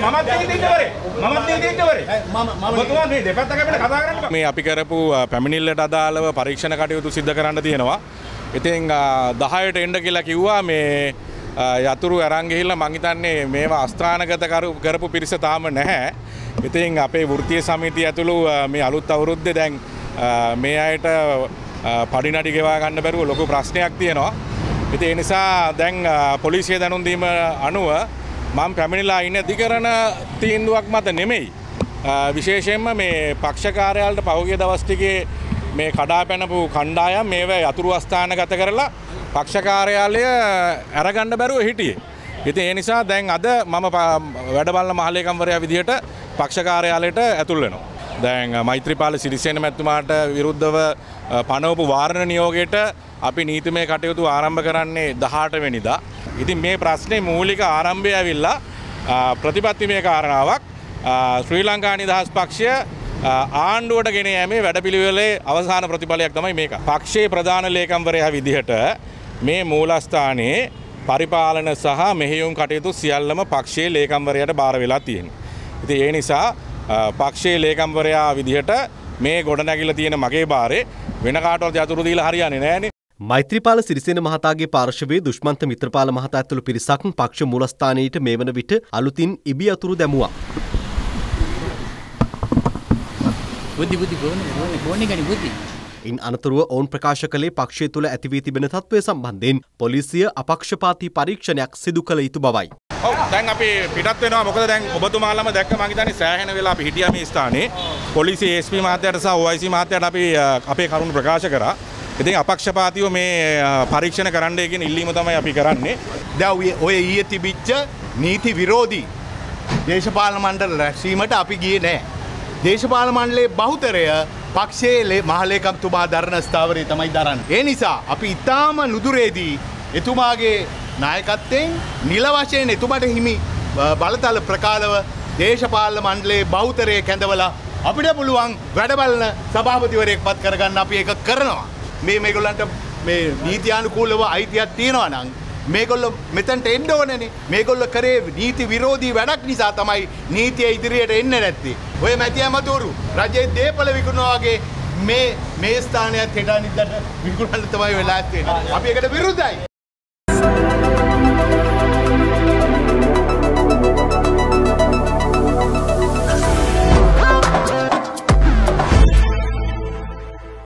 මේ අපි කරපු පැමිණිල්ලට අදාළව පරීක්ෂණ කටයුතු සිදු කරන්න තියෙනවා. ඉතින් 10ට එන්න කියලා කිව්වා මේ යතුරු අරන් ගිහිල්ලා මං හිතන්නේ මේවා අස්ථානගත කරපු පිරිස තාම නැහැ. ඉතින් අපේ වෘත්තීය සමිතිය ඇතුළු මේ අලුත් අවුරුද්දේ දැන් මේ අයට පඩිනඩි ගෙවා ගන්න බැරුව ලොකු ප්‍රශ්නයක් තියෙනවා. ඉතින් ඒ නිසා දැන් පොලිසිය දැනුම් දීම අනුව මම පැමිණිලා ඉන්නේ අධිකරණ තීන්දුවක් මත නෙමෙයි. විශේෂයෙන්ම මේ පක්ෂ කාර්යාලයට පහුගිය දවස් ටිකේ මේ කඩාපැනපු කණ්ඩායම් මේව යතුරු අස්ථානගත කරලා පක්ෂ කාර්යාලය අරගන්න බැරුව හිටියේ. ඉතින් ඒ නිසා දැන් අද මම වැඩ බලන මහලේකම්වරයා විදිහට පක්ෂ කාර්යාලයට ඇතුල් වෙනවා. දැන් මෛත්‍රීපාල සිරිසේන මැතිතුමාට විරුද්ධව පනවපු වාරණ නියෝගයට අපි නීතිමය කටයුතු ආරම්භ කරන්නේ 18 වෙනිදා. ඉතින් මේ ප්‍රශ්නේ මූලික ආරම්භය ඇවිල්ලා ප්‍රතිපත්තිමය කාරණාවක් ශ්‍රී ලංකා නිදහස් පක්ෂය ආණ්ඩුවට ගෙන යෑමේ වැඩපිළිවෙලේ අවසාන ප්‍රතිඵලයක් තමයි මේක. පක්ෂයේ ප්‍රධාන ලේකම්වරයා විදිහට මේ මූලස්ථානයේ පරිපාලන සහ මෙහෙයුම් කටයුතු සියල්ලම පක්ෂයේ ලේකම්වරයාට බාර වෙලා තියෙනවා. ඉතින් ඒ නිසා පක්ෂයේ ලේකම්වරයා විදිහට මේ ගොඩනැගිලා තියෙන මගේ බාරේ වෙන කාටවත් යතුරු දීලා හරියන්නේ නැහනේ. මෛත්‍රීපාල සිරිසේන මහතාගේ පාර්ශවයේ දුෂ්මන්ත මිත්‍රපාල මහතා ඇතුළු පිරිසක් පක්ෂ මූලස්ථානයට මේ වන විට අලුතින් ඉබි යතුරු දැමුවා. ඉන් අනතුරුව ඔවුන් ප්‍රකාශ කළේ පක්ෂය තුළ ඇති වී තිබෙන තත්ත්වය සම්බන්ධයෙන් පොලිසිය අපක්ෂපාතී පරීක්ෂණයක් සිදු කළ යුතු බවයි. දැන් අපි පිටත් වෙනවා. මොකද දැන් ඔබතුමාලම දැක්ක මං හිතන්නේ සෑහෙන වෙලා අපි හිටියා මේ ස්ථානේ. පොලිසිය SP මහත්තයාට සහ OIC මහත්තයාට අපි අපේ කරුණු ප්‍රකාශ කරා. ඉතින් අපක්ෂපාතීව මේ පරීක්ෂණ කරන්නයි කියන ඉල්ලීම තමයි අපි කරන්නේ. දැන් ඔය ඊයේ තිබිච්ච නීති විරෝධී දේශපාලන මණ්ඩල රැස්වීමට අපි ගියේ නැහැ. දේශපාලන මණ්ඩලයේ බහුතරය පක්ෂයේ මහලේකම්තුමා දරන ස්ථාවරය තමයි දරන්නේ. ඒ නිසා අපි ඊටාම නුදුරේදී එතුමාගේ නායකත්වයෙන් නිල වශයෙන් එතුමාට හිමි බලතල ප්‍රකාරව දේශපාලන මණ්ඩලයේ බහුතරය කැඳවලා අපිට පුළුවන් වැඩ බලන සභාපතිවරයෙක් පත් කරගන්න අපි ඒක කරනවා. මේගොල්ලන්ට මේ නීතියානුකූලව අයිතියක් තියෙනවා නම් මේගොල්ලෝ මෙතනට එන්න ඕනනේ. මේගොල්ලෝ කරේ නීති විරෝධී වැඩක් නිසා තමයි නීතිය ඉදිරියට එන්නේ නැත්තේ. ඔය මැති ඇමතුරු රජයේ දේපල විකුණනවා වගේ මේ ස්ථානයත් හෙට අනිද්දාට විකුණන්න තමයි වෙලා තියෙන්නේ. අපි ඒකට විරුද්ධයි.